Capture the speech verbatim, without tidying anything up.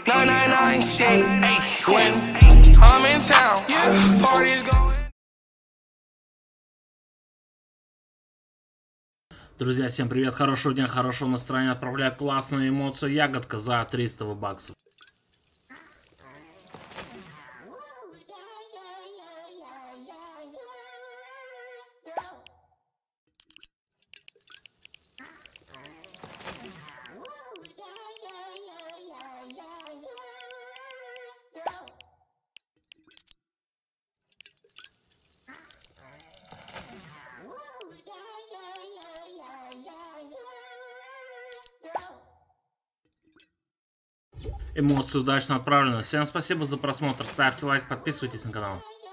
nine nine nine shit. When I'm in town, parties going. Друзья, всем привет, хорошего дня, хорошего настроения. Отправляю классную эмоцию ягодка за триста баксов. Эмоции удачно отправлены. Всем спасибо за просмотр. Ставьте лайк, подписывайтесь на канал.